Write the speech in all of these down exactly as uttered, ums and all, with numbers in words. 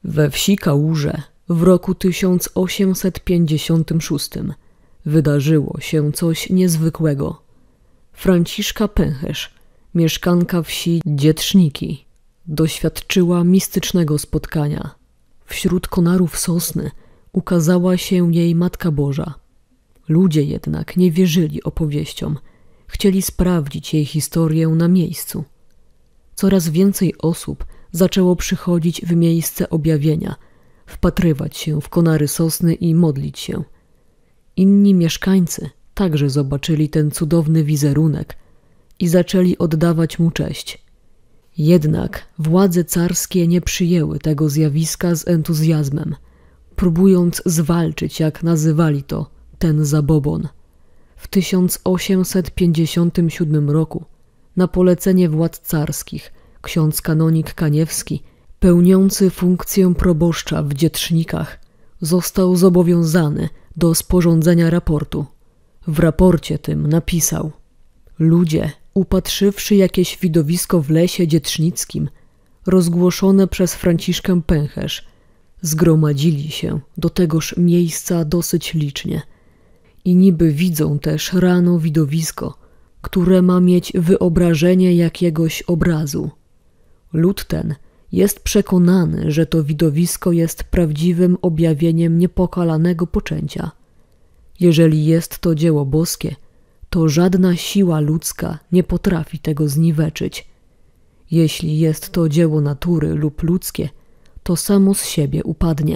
We wsi Kałuże w roku tysiąc osiemset pięćdziesiątym szóstym wydarzyło się coś niezwykłego. Franciszka Pęcherz, mieszkanka wsi Dzietrzniki, doświadczyła mistycznego spotkania. Wśród konarów sosny ukazała się jej Matka Boża. Ludzie jednak nie wierzyli opowieściom, chcieli sprawdzić jej historię na miejscu. Coraz więcej osób zaczęło przychodzić w miejsce objawienia, wpatrywać się w konary sosny i modlić się. Inni mieszkańcy także zobaczyli ten cudowny wizerunek i zaczęli oddawać mu cześć. Jednak władze carskie nie przyjęły tego zjawiska z entuzjazmem, próbując zwalczyć, jak nazywali to, ten zabobon. W tysiąc osiemset pięćdziesiątym siódmym roku na polecenie władz carskich ksiądz kanonik Kaniewski, pełniący funkcję proboszcza w Dzietrznikach, został zobowiązany do sporządzenia raportu. W raporcie tym napisał: ludzie, upatrzywszy jakieś widowisko w lesie dzietrznickim, rozgłoszone przez Franciszkę Pęcherz, zgromadzili się do tegoż miejsca dosyć licznie i niby widzą też rano widowisko, które ma mieć wyobrażenie jakiegoś obrazu. Lud ten jest przekonany, że to widowisko jest prawdziwym objawieniem niepokalanego poczęcia. Jeżeli jest to dzieło boskie, to żadna siła ludzka nie potrafi tego zniweczyć. Jeśli jest to dzieło natury lub ludzkie, to samo z siebie upadnie.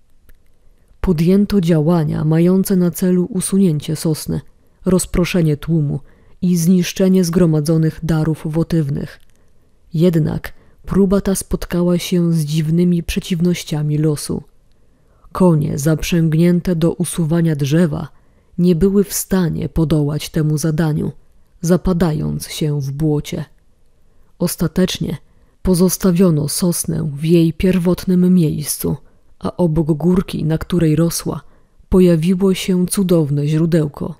Podjęto działania mające na celu usunięcie sosny, rozproszenie tłumu i zniszczenie zgromadzonych darów wotywnych. Jednak próba ta spotkała się z dziwnymi przeciwnościami losu. Konie zaprzęgnięte do usuwania drzewa nie były w stanie podołać temu zadaniu, zapadając się w błocie. Ostatecznie pozostawiono sosnę w jej pierwotnym miejscu, a obok górki, na której rosła, pojawiło się cudowne źródełko.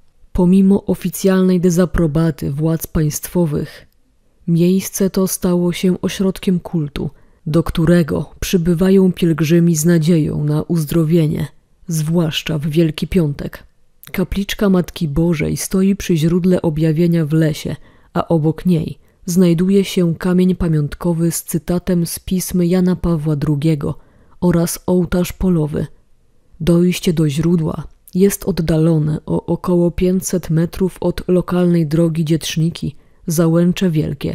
Pomimo oficjalnej dezaprobaty władz państwowych, miejsce to stało się ośrodkiem kultu, do którego przybywają pielgrzymi z nadzieją na uzdrowienie, zwłaszcza w Wielki Piątek. Kapliczka Matki Bożej stoi przy źródle objawienia w lesie, a obok niej znajduje się kamień pamiątkowy z cytatem z pism Jana Pawła drugiego oraz ołtarz polowy. Dojście do źródła jest oddalone o około pięćset metrów od lokalnej drogi Dzietrzniki, Załęcze Wielkie.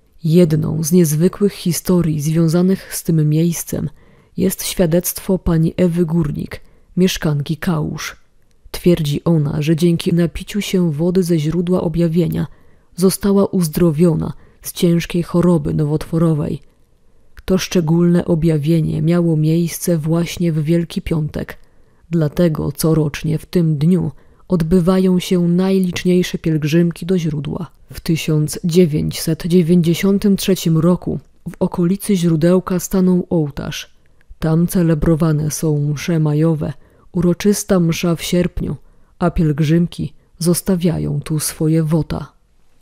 Jedną z niezwykłych historii związanych z tym miejscem jest świadectwo pani Ewy Górnik, mieszkanki Kałuż. Twierdzi ona, że dzięki napiciu się wody ze źródła objawienia została uzdrowiona z ciężkiej choroby nowotworowej. To szczególne objawienie miało miejsce właśnie w Wielki Piątek, dlatego corocznie w tym dniu odbywają się najliczniejsze pielgrzymki do źródła. W tysiąc dziewięćset dziewięćdziesiątym trzecim roku w okolicy źródełka stanął ołtarz. Tam celebrowane są msze majowe, uroczysta msza w sierpniu, a pielgrzymki zostawiają tu swoje wota.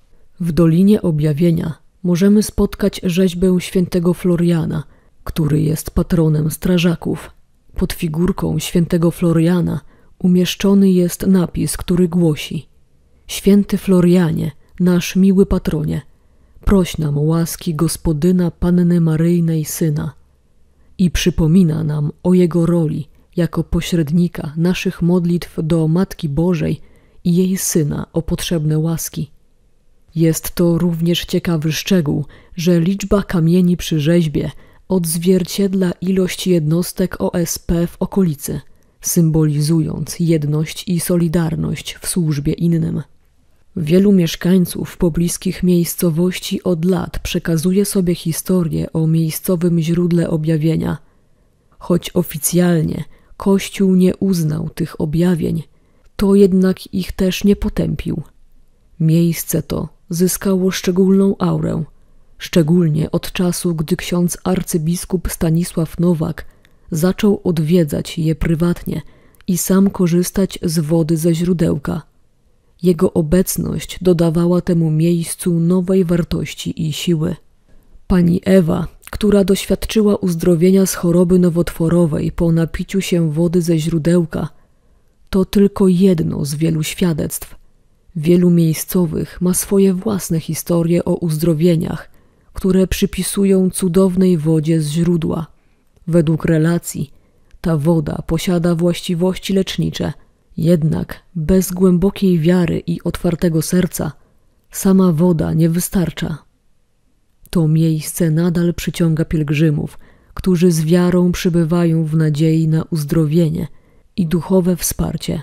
W Dolinie Objawienia możemy spotkać rzeźbę świętego Floriana, który jest patronem strażaków. Pod figurką świętego Floriana umieszczony jest napis, który głosi: Święty Florianie, nasz miły patronie, proś nam łaski Gospodyna Panny Maryjnej Syna, i przypomina nam o jego roli jako pośrednika naszych modlitw do Matki Bożej i jej Syna o potrzebne łaski. Jest to również ciekawy szczegół, że liczba kamieni przy rzeźbie odzwierciedla ilość jednostek O S P w okolicy, symbolizując jedność i solidarność w służbie innym. Wielu mieszkańców pobliskich miejscowości od lat przekazuje sobie historię o miejscowym źródle objawienia. Choć oficjalnie Kościół nie uznał tych objawień, to jednak ich też nie potępił. Miejsce to zyskało szczególną aurę, szczególnie od czasu, gdy ksiądz arcybiskup Stanisław Nowak zaczął odwiedzać je prywatnie i sam korzystać z wody ze źródełka. Jego obecność dodawała temu miejscu nowej wartości i siły. Pani Ewa która doświadczyła uzdrowienia z choroby nowotworowej po napiciu się wody ze źródełka, to tylko jedno z wielu świadectw. Wielu miejscowych ma swoje własne historie o uzdrowieniach, które przypisują cudownej wodzie z źródła. Według relacji ta woda posiada właściwości lecznicze, jednak bez głębokiej wiary i otwartego serca sama woda nie wystarcza. To miejsce nadal przyciąga pielgrzymów, którzy z wiarą przybywają w nadziei na uzdrowienie i duchowe wsparcie.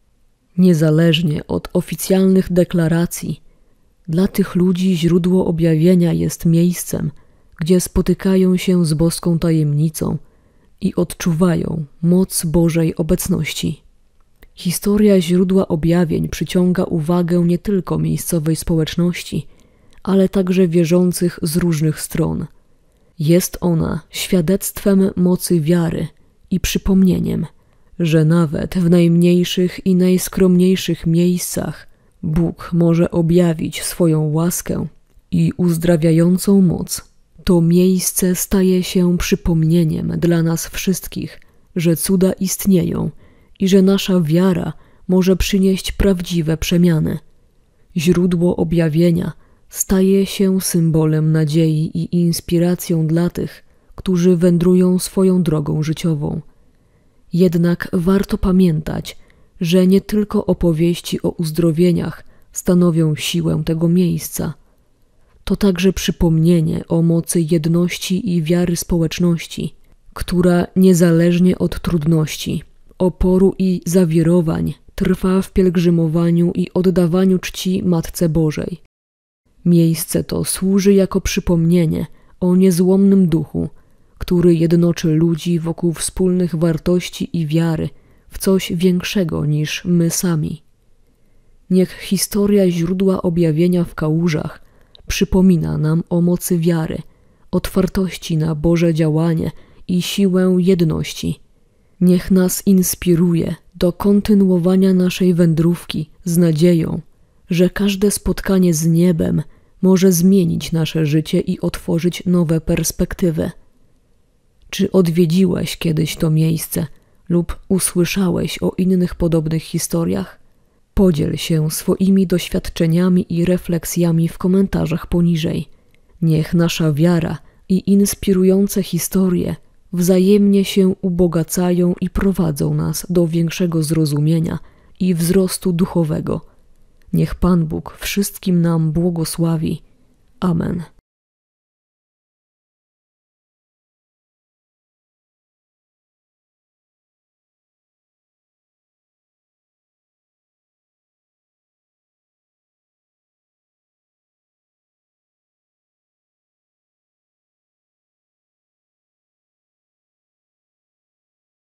Niezależnie od oficjalnych deklaracji, dla tych ludzi źródło objawienia jest miejscem, gdzie spotykają się z boską tajemnicą i odczuwają moc Bożej obecności. Historia źródła objawień przyciąga uwagę nie tylko miejscowej społeczności, ale także wierzących z różnych stron. Jest ona świadectwem mocy wiary i przypomnieniem, że nawet w najmniejszych i najskromniejszych miejscach Bóg może objawić swoją łaskę i uzdrawiającą moc. To miejsce staje się przypomnieniem dla nas wszystkich, że cuda istnieją i że nasza wiara może przynieść prawdziwe przemiany. Źródło objawienia staje się symbolem nadziei i inspiracją dla tych, którzy wędrują swoją drogą życiową. Jednak warto pamiętać, że nie tylko opowieści o uzdrowieniach stanowią siłę tego miejsca. To także przypomnienie o mocy jedności i wiary społeczności, która niezależnie od trudności, oporu i zawirowań trwa w pielgrzymowaniu i oddawaniu czci Matce Bożej. Miejsce to służy jako przypomnienie o niezłomnym duchu, który jednoczy ludzi wokół wspólnych wartości i wiary w coś większego niż my sami. Niech historia źródła objawienia w Kałużach przypomina nam o mocy wiary, otwartości na Boże działanie i siłę jedności. Niech nas inspiruje do kontynuowania naszej wędrówki z nadzieją, że każde spotkanie z niebem może zmienić nasze życie i otworzyć nowe perspektywy. Czy odwiedziłeś kiedyś to miejsce lub usłyszałeś o innych podobnych historiach? Podziel się swoimi doświadczeniami i refleksjami w komentarzach poniżej. Niech nasza wiara i inspirujące historie wzajemnie się ubogacają i prowadzą nas do większego zrozumienia i wzrostu duchowego. Niech Pan Bóg wszystkim nam błogosławi. Amen.